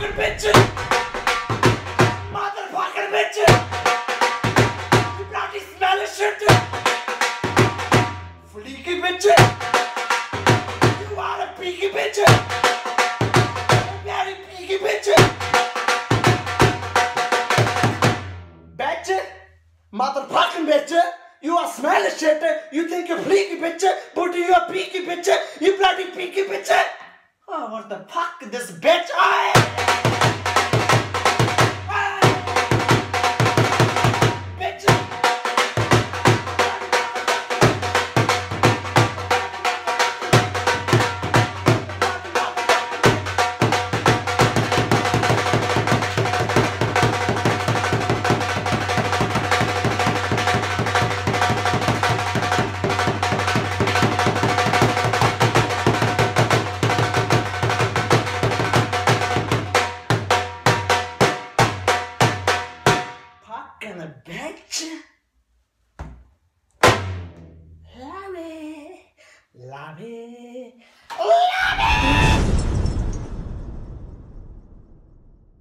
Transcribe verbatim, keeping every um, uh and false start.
Motherfucking bitch! Motherfucking bitch! You bloody smelly shit! Fleeky bitch! You are a peaky bitch! Very peaky bitch! Betch! Motherfucking bitch! You are smelly shit! You think you're fleeky bitch! But you are peaky bitch! You bloody peaky bitch! Oh, what the fuck, this bitch? Aye. Aye. Bitch. Phucken, Betch.